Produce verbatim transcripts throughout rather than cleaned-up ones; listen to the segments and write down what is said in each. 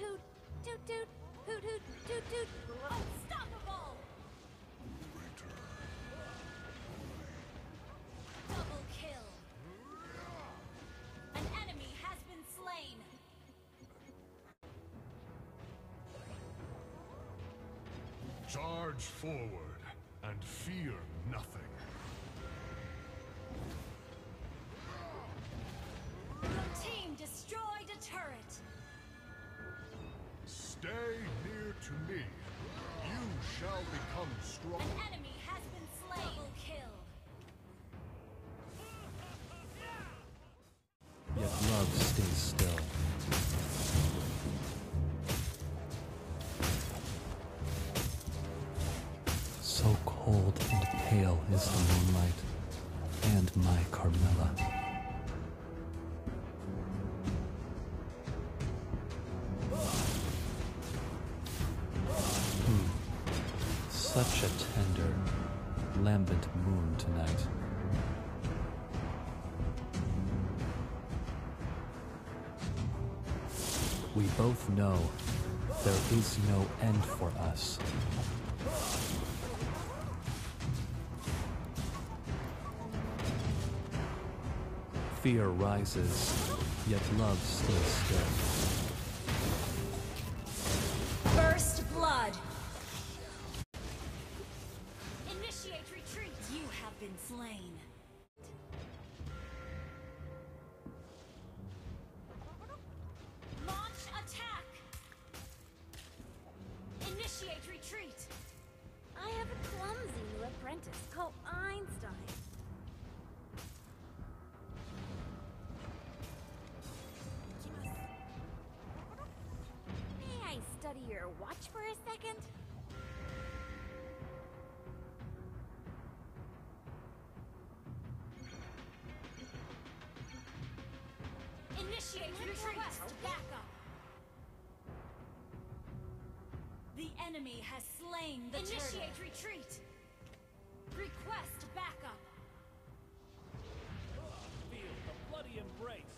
hoot, toot toot, hoot hoot, toot toot. Unstoppable! Double kill. An enemy has been slain. Charge forward and fear nothing. Your team destroyed a turret. Stay near to me. You shall become strong. An enemy has been slain. Double kill. Yet love stays still. So cold and pale is the moonlight, and my Carmilla. Hmm. Such a tender, lambent moon tonight. We both know there is no end for us. Fear rises, yet love stays still. First blood. Initiate retreat. You have been slain. Launch attack. Initiate retreat. I have a clumsy new apprentice called Einstein. May I study your watch for a second? Initiate retreat. Backup. The enemy has slain the Initiate turtle. Retreat. Request backup. Feel the bloody embrace.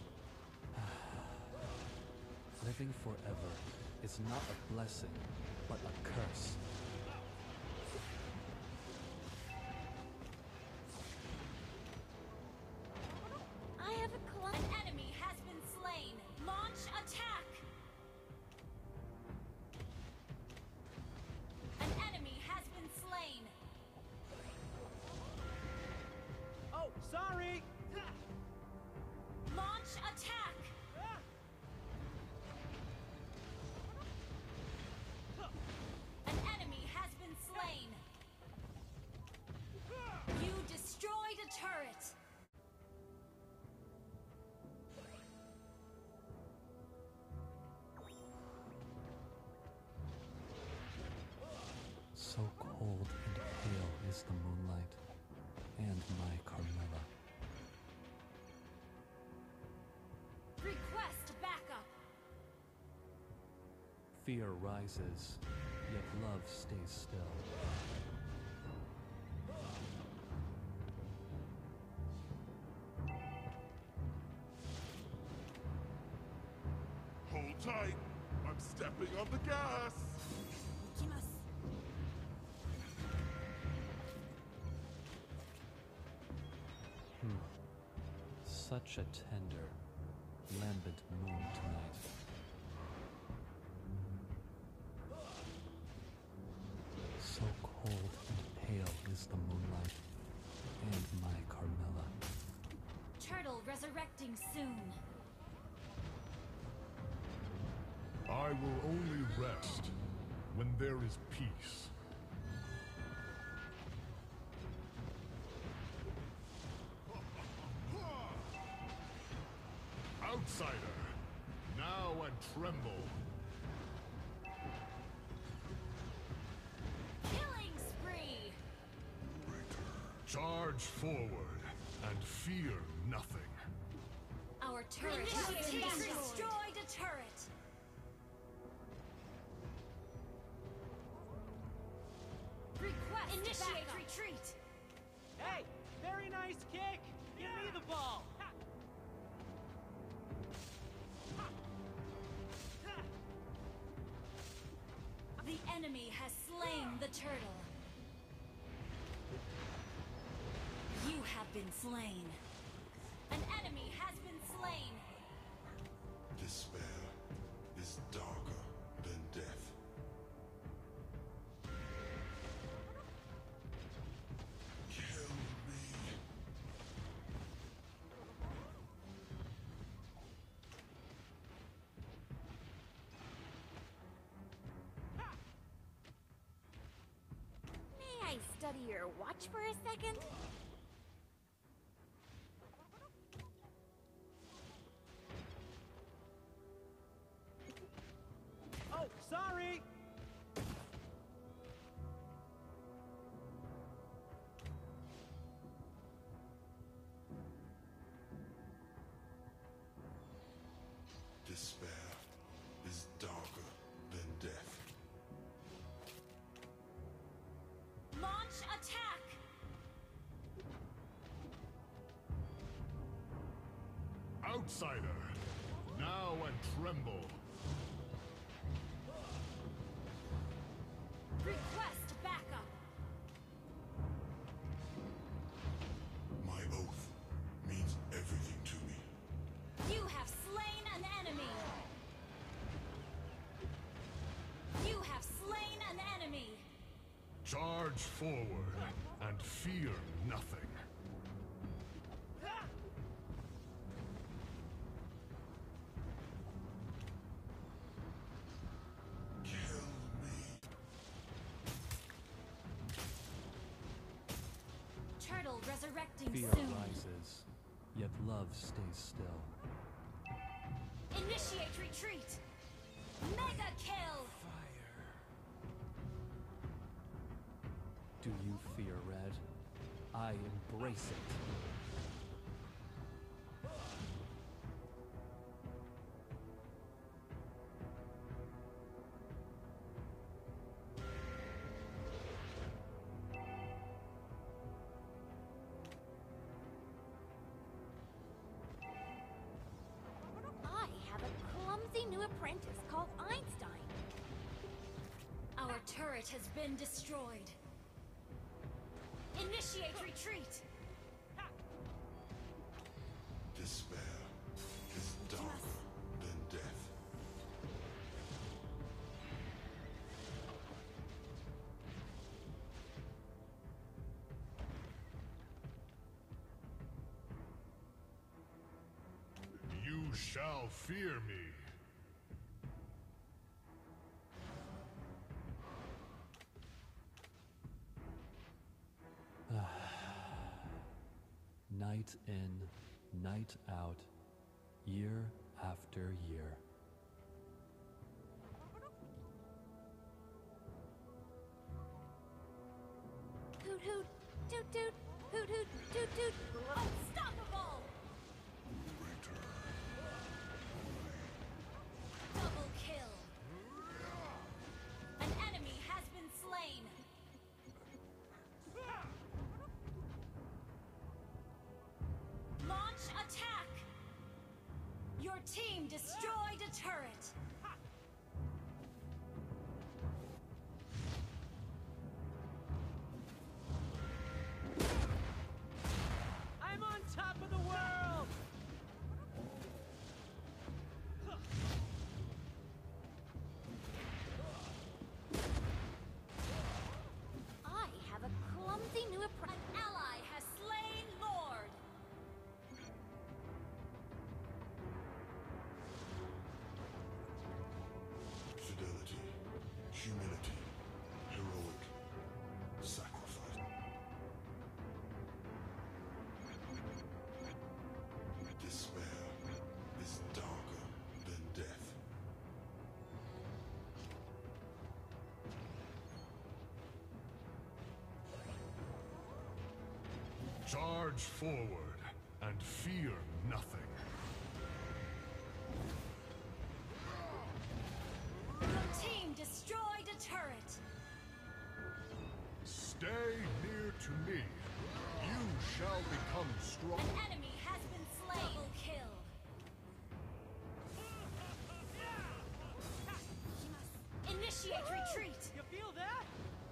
Living forever is not a blessing, but a curse. I have a club. An enemy has been slain. Launch attack. An enemy has been slain. Oh, sorry! Launch attack. An enemy has been slain. You destroyed a turret. So cold and pale is the moonlight, and my Carmilla. Request backup. Fear rises, yet love stays still. Hold tight. I'm stepping on the gas. Hmm. Such a tender, lambent moon tonight. So cold and pale is the moonlight, and my Carmilla. Turtle resurrecting soon. I will only rest when there is peace. Outsider, now and tremble. Killing spree. Charge forward and fear nothing. Our turret has been destroyed. A turret. Request initiate backup. Retreat. Hey, very nice kick! Give me the ball! Ha! Ha! Ha! slain the turtle. You have been slain. An enemy has been slain. Despair is darker than death. Kill me. May I study your watch for a second? Oh, sorry! Despair is darker than death. Launch attack! Outsider, now and tremble. Request backup! My oath means everything to me. You have slain an enemy! You have slain an enemy! Charge forward and fear nothing. Kill me. Turtle resurrecting Fear soon. rises, yet love stays still. Initiate retreat! Mega kill! Do you fear red? I embrace it. I have a clumsy new apprentice called Einstein. Our turret has been destroyed. Initiate retreat! Despair is darker than death. You shall fear me. Night in, night out, year after year. Hoot hoot, toot toot, hoot hoot, toot toot. Unstoppable! Double kill! An enemy has been slain! Launch attack! Your team destroyed a turret! I'm on top of the world! I have a clumsy new An apprentice. ally has slain Lord! Fidelity, humility, heroic sacrifice. Despair is darker than death. Charge forward and fear nothing. Your team destroyed a turret! Stay near to me. You shall become strong. An enemy has been slain! Double kill! Initiate retreat! You feel that?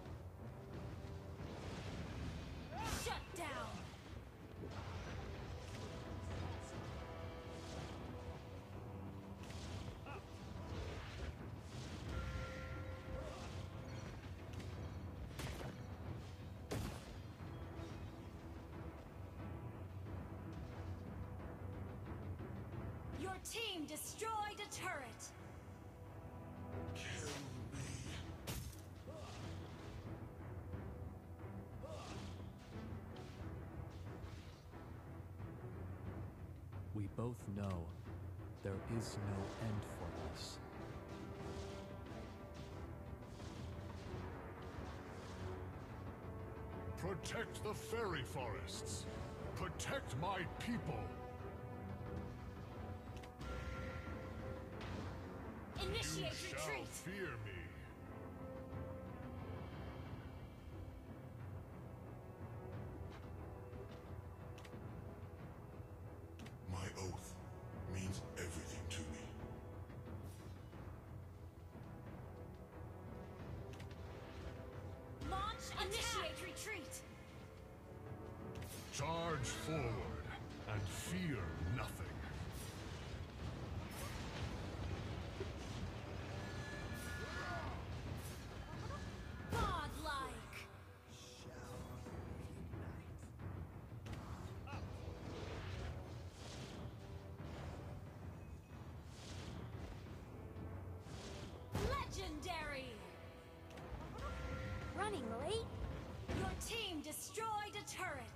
Your team destroyed a turret. Kill me. We both know there is no end for us. Protect the fairy forests. Protect my people. Initiate You shall retreat. fear me. My oath means everything to me. Launch initiate retreat. Charge forward and fear nothing. Godlike. Legendary. Running late? Your team destroyed a turret.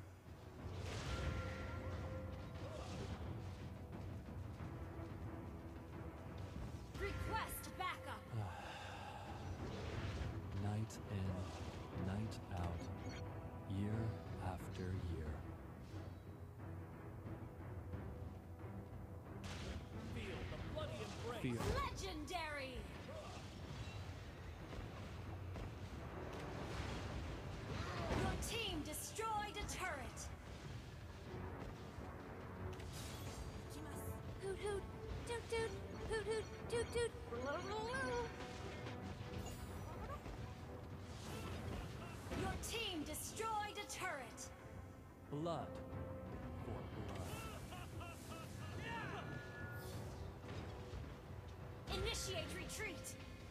Request backup. Night in, night out, year after year. Feel the bloody embrace. Fear. Legendary. Your team destroyed a turret. Hoot hoot, toot toot, hoot hoot, toot toot. Your team destroyed a turret. Blood for blood. Initiate retreat.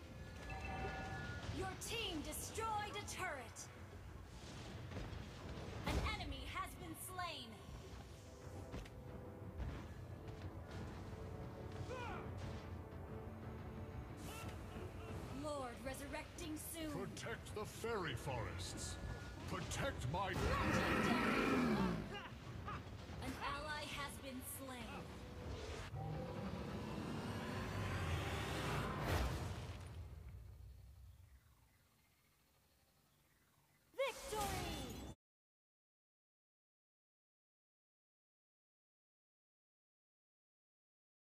Your team destroyed a turret. An enemy has been slain. Lord resurrecting soon. Protect the fairy forests. Protect my... Legendary.